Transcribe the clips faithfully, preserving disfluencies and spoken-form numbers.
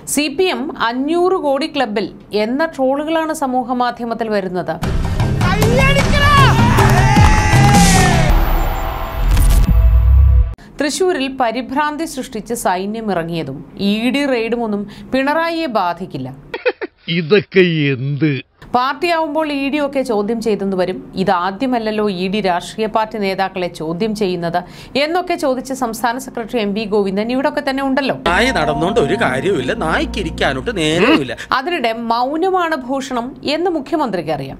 C P M അഞ്ഞൂറ് കോടി ക്ലബിൽ എന്ന ട്രോളുകളാണ് സമൂഹ മാധ്യമത്തിൽ വരുന്നത്. തൃശൂരിൽ പരിഭ്രാന്തി സൃഷ്ടിച്ച് സൈന്യം ഇറങ്ങിയതും ഇ ഡി റെയ്ഡും ഒന്നും പിണറായിയെ ബാധിക്കില്ല. ഇതൊക്കെ എന്ത് പാർട്ടിയാവുമ്പോൾ ഇ ഡി ഒക്കെ ചോദ്യം ചെയ്തെന്ന് വരും. ഇതാദ്യമല്ലല്ലോ ഇ ഡി രാഷ്ട്രീയ പാർട്ടി നേതാക്കളെ ചോദ്യം ചെയ്യുന്നത് എന്നൊക്കെ ചോദിച്ച് സംസ്ഥാന സെക്രട്ടറി എം വി ഗോവിന്ദൻ ഇവിടൊക്കെ തന്നെ ഉണ്ടല്ലോ. ഒരു കാര്യമില്ല, നായ്ക്കിരിക്കാനോട്ട് നേരമില്ല. അതിനിടെ മൗനമാണ് ഭൂഷണം എന്ന് മുഖ്യമന്ത്രിക്ക് അറിയാം.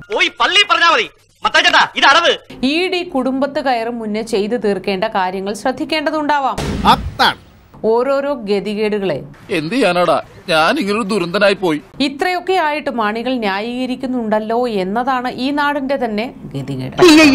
ഇ ഡി കുടുംബത്ത് കയറും മുന്നേ ചെയ്തു തീർക്കേണ്ട കാര്യങ്ങൾ ശ്രദ്ധിക്കേണ്ടതുണ്ടാവാം. ഓരോരോ ഗതികേടുകളെ എന്ത് ചെയ്യാനാടാ, ഞാൻ ഇങ്ങനൊരു ദുരന്തനായി പോയി. ഇത്രയൊക്കെ ആയിട്ട് മാണികൾ ന്യായീകരിക്കുന്നുണ്ടല്ലോ എന്നതാണ് ഈ നാടിന്റെ തന്നെ ഗതികേട്.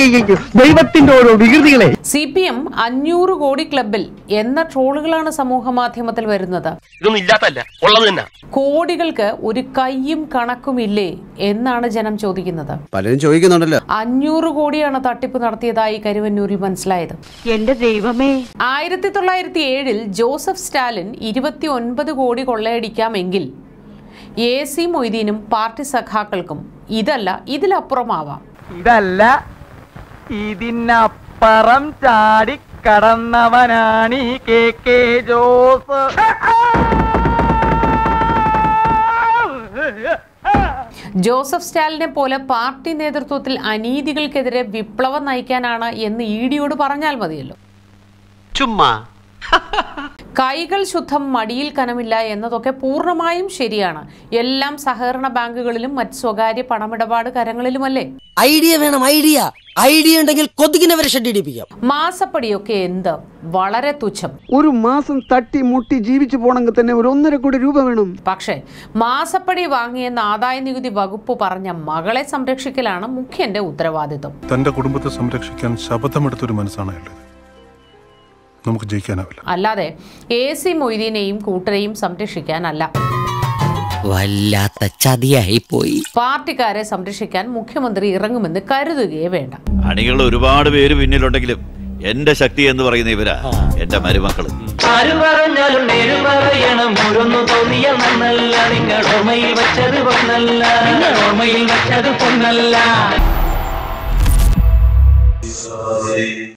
സി പി എം അഞ്ഞൂറ് കോടി ക്ലബിൽ എന്ന ട്രോളുകളാണ് സമൂഹ മാധ്യമത്തിൽ വരുന്നത്. കോടികൾക്ക് ഒരു കയ്യും കണക്കുമില്ലേ എന്നാണ് ജനം ചോദിക്കുന്നത്. പലരും ചോദിക്കുന്നുണ്ടല്ലോ. അഞ്ഞൂറ് കോടിയാണ് തട്ടിപ്പ് നടത്തിയതായി കരുവന്നൂരിൽ മനസ്സിലായത്. എന്റെ ദൈവമേ, ആയിരത്തി തൊള്ളായിരത്തി ഏഴിൽ ജോസഫ് സ്റ്റാലിൻ ഇരുപത്തി ഒൻപത് കോടി കൊള്ളയടിക്കാമെങ്കിൽ എ സി മൊയ്തീനും പാർട്ടി സഖാക്കൾക്കും ഇതല്ല ഇതിലപ്പുറമാവാം. ഇതല്ല ഇതിനപ്പുറം ചാടി കടന്നവനാണ് കെ കെ ജോസ്. ജോസഫ് സ്റ്റാലിനെ പോലെ പാർട്ടി നേതൃത്വത്തിൽ അനീതികൾക്കെതിരെ വിപ്ലവം നയിക്കാനാണ് എന്ന് ഇ ഡിയോട് പറഞ്ഞാൽ മതിയല്ലോ. ചുമ്മാ കൈകൾ ശുദ്ധം മടിയിൽ കനമില്ല എന്നതൊക്കെ പൂർണ്ണമായും ശരിയാണ്. എല്ലാം സഹകരണ ബാങ്കുകളിലും മറ്റ് സ്വകാര്യ പണമിടപാട് കരങ്ങളിലുമല്ലേ. ഐഡിയ വേണം, ഐഡിയ ഐഡിയ ഉണ്ടെങ്കിൽ കൊതുകിനെ ഷെഡിടിപ്പിക്കാം. മാസപ്പടിയൊക്കെ എന്ത് വളരെ തുച്ഛം. ഒരു മാസം തട്ടി മുട്ടി ജീവിച്ചു പോണെങ്കിൽ തന്നെ ഒരു ഒന്നര കോടി രൂപ വേണം. പക്ഷേ മാസപ്പടി വാങ്ങിയെന്ന് ആദായ നികുതി വകുപ്പ് പറഞ്ഞ മകളെ സംരക്ഷിക്കലാണ് മുഖ്യന്റെ ഉത്തരവാദിത്വം. തന്റെ കുടുംബത്തെ സംരക്ഷിക്കാൻ ശപഥമെടുത്തൊരു മനസ്സാണ് നമുക്ക് ജയിക്കാനാവില്ല. അല്ലാതെ എ സി മൊയ്തീനെയും കൂട്ടരെയും സംരക്ഷിക്കാനല്ല. വല്ലാത്ത ചതിയായി പോയി. പാർട്ടിക്കാരെ സംരക്ഷിക്കാൻ മുഖ്യമന്ത്രി ഇറങ്ങുമെന്ന് കരുതുകയേ വേണ്ട. അണികൾ ഒരുപാട് പേര് പിന്നിലുണ്ടെങ്കിലും എന്റെ ശക്തി എന്ന് പറയുന്ന ഇവരാ എന്റെ മരുമക്കള്. ഓർമ്മയിൽ വെച്ചത് പൊന്നല്ല.